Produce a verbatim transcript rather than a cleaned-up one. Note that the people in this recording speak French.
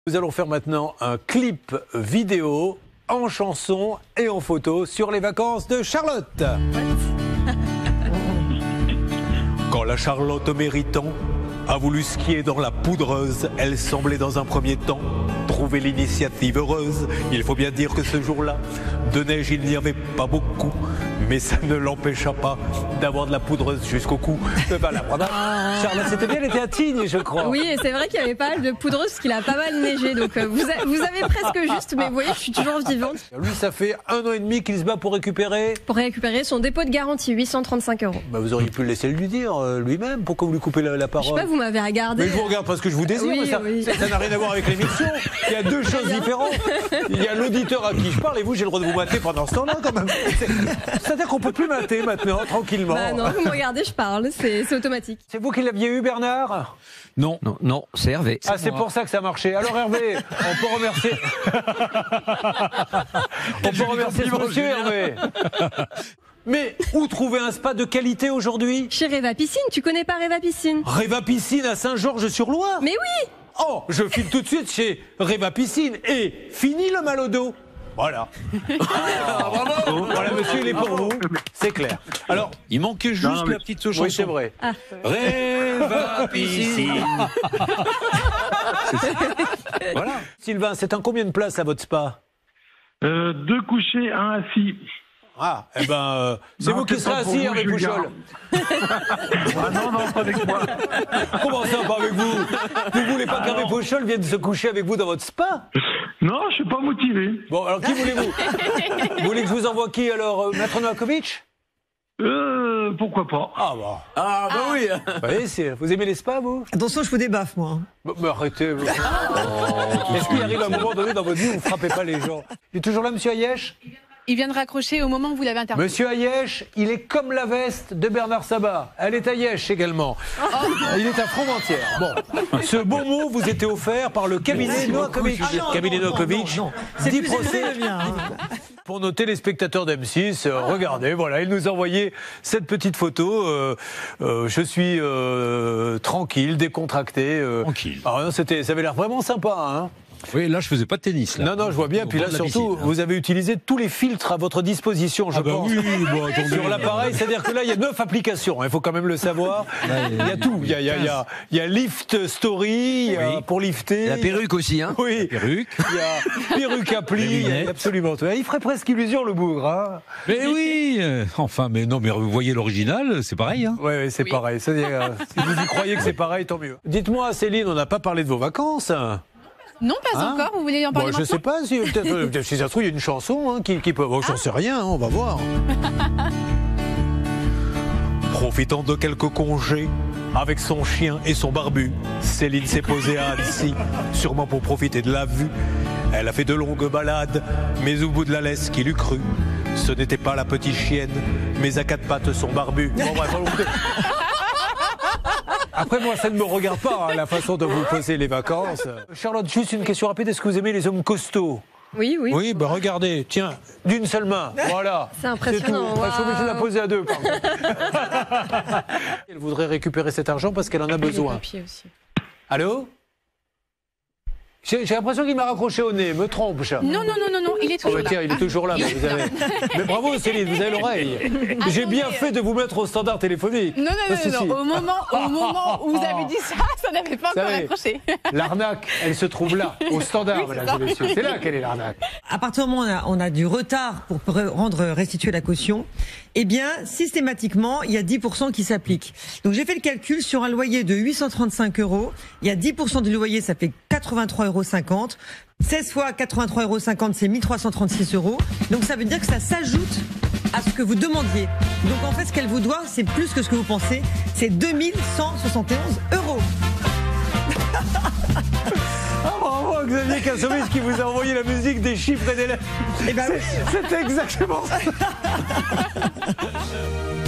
Nous allons faire maintenant un clip vidéo en chanson et en photo sur les vacances de Charlotte. Quand la Charlotte méritant a voulu skier dans la poudreuse, elle semblait dans un premier temps trouver l'initiative heureuse. Il faut bien dire que ce jour-là, de neige il n'y avait pas beaucoup, mais ça ne l'empêcha pas d'avoir de la poudreuse jusqu'au cou. Voilà, Charlotte, c'était bien, elle était à Tignes, je crois. Oui, et c'est vrai qu'il y avait pas mal de poudreuse parce qu'il a pas mal neigé, donc euh, vous, a, vous avez presque juste, mais vous voyez, je suis toujours vivante. Lui, ça fait un an et demi qu'il se bat pour récupérer. Pour récupérer son dépôt de garantie, huit cent trente-cinq euros. Bah, vous auriez pu le laisser lui dire euh, lui-même. Pourquoi vous lui coupez la, la parole? Je sais pas, vous m'avez regardé. Mais je vous regarde parce que je vous désire. Oui, ça oui. ça n'a rien à voir avec l'émission. Il y a deux choses différentes. Il y a l'auditeur à qui je parle et vous, j'ai le droit de vous mater pendant ce temps-là quand même. C'est-à-dire qu'on peut plus mater maintenant, tranquillement. Bah non, vous me regardez, je parle, c'est automatique. C'est vous qui l'aviez eu, Bernard? Non, non, non, c'est Hervé. Ah, c'est pour ça que ça marchait. Alors Hervé, on peut remercier. on peut remercier ce monsieur Hervé. Mais où trouver un spa de qualité aujourd'hui? Chez Reva Piscine, tu connais pas Reva Piscine? Reva Piscine à Saint-Georges-sur-Loire? Mais oui! Oh, je file tout de suite chez Reva Piscine et fini le mal au dos. Voilà. Ah, bravo. Voilà, monsieur, il est pour vous. C'est clair. Alors, il manquait juste non, mais... la petite chanson. Oui, c'est vrai. Ah. Reva Piscine. Voilà. Sylvain, c'est un combien de places à votre spa? euh, Deux couchés, un assis. Ah, eh ben, euh, c'est vous qui serez assis, Hervé Pouchol. Ah non, non, pas avec moi. Comment ça, pas avec vous? Vous voulez pas ah qu'Hervé Pouchol vienne se coucher avec vous dans votre spa? Non, je suis pas motivé. Bon, alors qui voulez-vous? Vous voulez que je vous envoie qui, alors, euh, Maître Novakovic? Euh, pourquoi pas. Ah bah. Ah bah oui. Vous voyez, vous aimez les spas, vous? Attention, je vous débaffe, moi. Bah, bah arrêtez. Vous. Oh, est-ce qu'il arrive à un moment donné dans votre vie où vous ne frappez pas les gens? Il est toujours là, monsieur Ayèche? Il vient de raccrocher au moment où vous l'avez interpellé. Monsieur Ayèche, il est comme la veste de Bernard Sabat. Elle est Ayèche également. Oh. Il est à Fromentière. Bon, ce beau mot vous était offert par le cabinet Novakovic. Ah non, cabinet non, Novakovic. non, non, non. dix procès. Pour nos téléspectateurs d'M six, euh, regardez, voilà, il nous a envoyé cette petite photo. Euh, euh, je suis euh, tranquille, décontracté. Euh. Tranquille. Ah, c'était, ça avait l'air vraiment sympa, hein. Oui, là, je faisais pas de tennis. Là. Non, non, je vois bien. Au Puis là, surtout, piscine, hein. Vous avez utilisé tous les filtres à votre disposition, je ah bah pense. Oui, bon, attendez, sur l'appareil, c'est-à-dire que là, il y a neuf applications. Il faut quand même le savoir. Là, il y a tout. Il y a, il y a, il y a, il y a Lift Story, il y a oui. pour lifter. La perruque aussi, hein. Oui. La perruque. Il y a perruque appli. Il y a absolument tout. Il ferait presque illusion, le bougre, hein. Mais oui. Enfin, mais non, mais vous voyez l'original, c'est pareil, hein. Oui, oui, c'est oui. pareil. C'est-à-dire, si vous y croyez que c'est pareil, tant mieux. Dites-moi, Céline, on n'a pas parlé de vos vacances. Non, pas hein encore. Vous voulez en parler bon, maintenant? Je sais pas. Si, peut-être, si ça se trouve, il y a une chanson hein, qui, qui peut. Bon, ah. J'en sais rien. Hein, on va voir. Profitant de quelques congés avec son chien et son barbu, Céline s'est posée à Annecy, sûrement pour profiter de la vue. Elle a fait de longues balades, mais au bout de la laisse, qu'il eût cru, ce n'était pas la petite chienne, mais à quatre pattes son barbu. Bon, bref, après, moi, ça ne me regarde pas, hein, la façon dont vous posez les vacances. Charlotte, juste une question rapide. Est-ce que vous aimez les hommes costauds? Oui, oui. Oui, ben regardez, tiens, d'une seule main, voilà. C'est impressionnant. Wow. Je suis obligé de la poser à deux, pardon. Elle voudrait récupérer cet argent parce qu'elle en a besoin. Aussi. Allô? J'ai l'impression qu'il m'a raccroché au nez, me trompe, chat. Non, non, non, non, non, il est toujours oh, bah, là. Tiens, il est toujours là. Mais, vous avez... mais bravo, Céline, vous avez l'oreille. J'ai bien fait de vous mettre au standard téléphonique. Non, non, non, si, non, si. Au, moment, au moment où vous avez dit ça, ça n'avait pas encore raccroché. L'arnaque, elle se trouve là, au standard, oui, mesdames et messieurs. C'est là qu'elle est l'arnaque. À partir du moment où on a, on a du retard pour rendre restituer la caution, eh bien, systématiquement, il y a dix pour cent qui s'appliquent. Donc, j'ai fait le calcul sur un loyer de huit cent trente-cinq euros. Il y a dix pour cent du loyer, ça fait quatre-vingt-trois euros cinquante. seize fois quatre-vingt-trois euros cinquante, c'est mille trois cent trente-six euros. Donc, ça veut dire que ça s'ajoute à ce que vous demandiez. Donc, en fait, ce qu'elle vous doit, c'est plus que ce que vous pensez. C'est deux mille cent soixante et onze euros. Ah, bravo, Xavier Kassovitz qui vous a envoyé la musique des chiffres et des lettres. Eh ben oui. C'était exactement ça.